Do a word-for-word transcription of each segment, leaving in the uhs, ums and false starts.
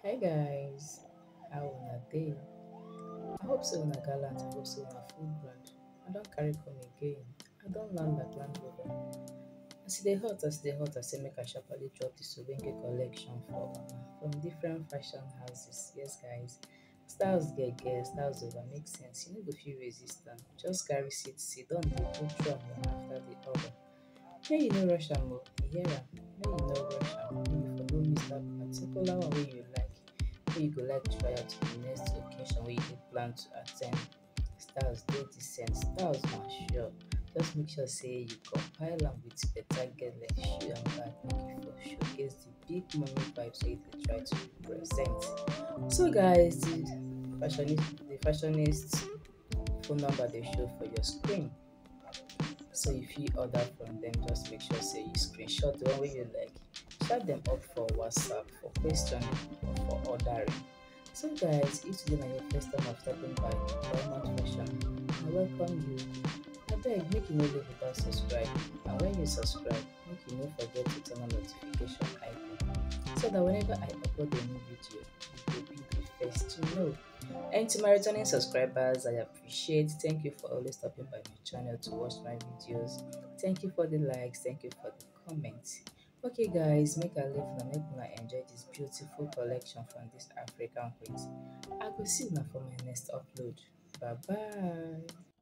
Hi guys, how una dey? I hope so una gallant, I hope so una full ground. I don carry come again. I don land like land rover. As e dey hot, as e dey hot, I say make I sharparly drop this ogbonge collection for una from different fashion houses. Yes guys, styles get get, styles over make sense. You no go fit resist am. Just carry seat, sit down, dey go through am one after the other. Make you no rush am o, you hear am? Make you no rush am, make you for no miss that particular one wey you like, wey you go like try out to the next occasion wey you dey plan to at ten d. Styles dey decent, styles na sure. Just make sure say you compile am with better girl shoe and bag make you for showcase the big money vibes wey you dey try to represent. So guys, the fashionist, the fashionist phone number dey show for your screen. So if you order from them, just make sure say you screenshot the one wey you like, chat them up for WhatsApp for questioning or for ordering. So guys, if today na your first time of stopping by Walmart Fashion, I welcome you. Abeg make you no leave without subscribe, and when you subscribe, make you no forget to turn on notification icon so that whenever I upload a new video, you will be the first to know. And to my returning subscribers, I appreciate. Thank you for always stopping by my channel to watch my videos. Thank you for the likes, thank you for the comments. Okay guys, make I leave now, make una enjoy this beautiful collection from this African queens. I will see you for my next upload. Bye bye.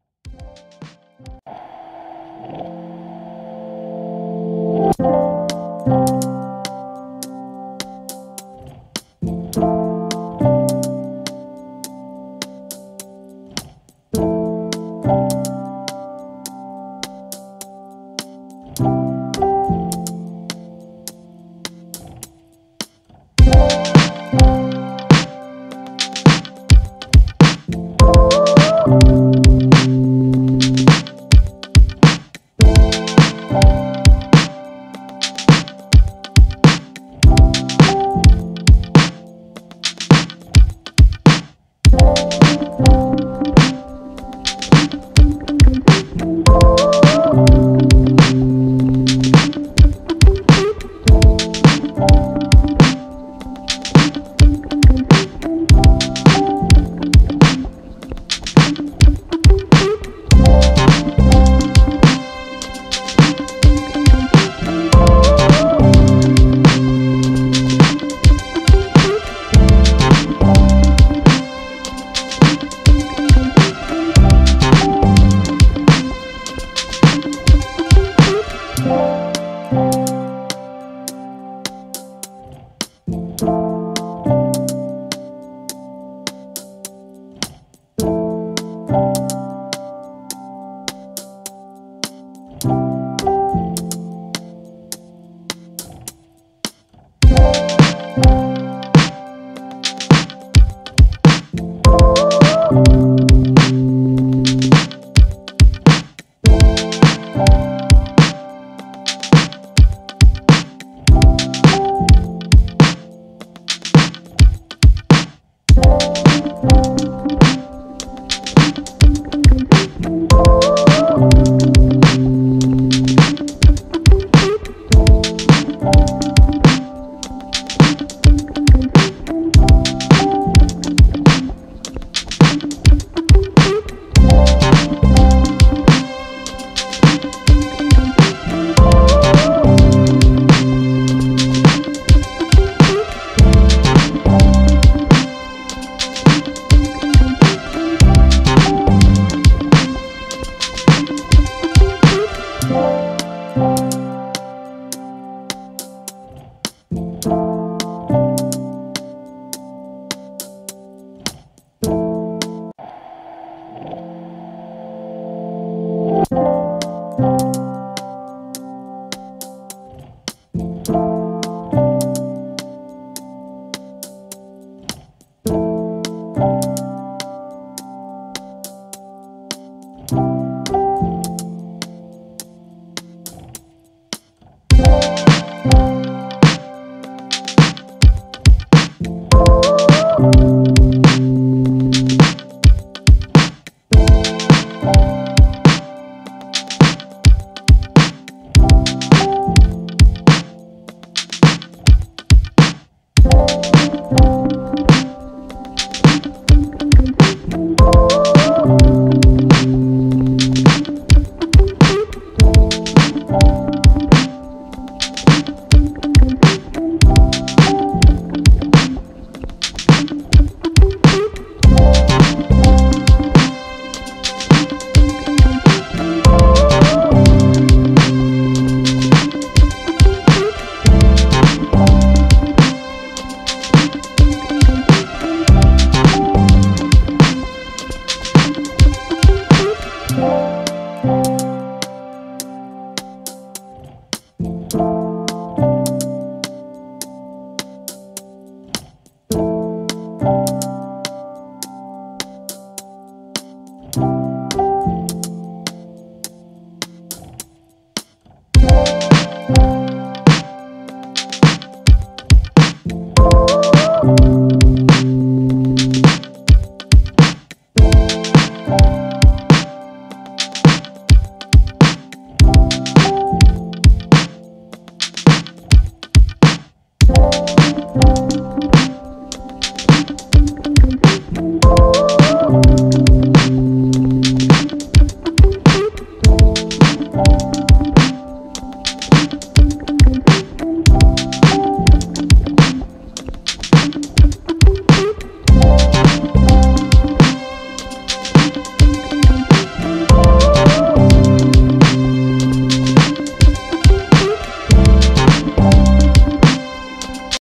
you.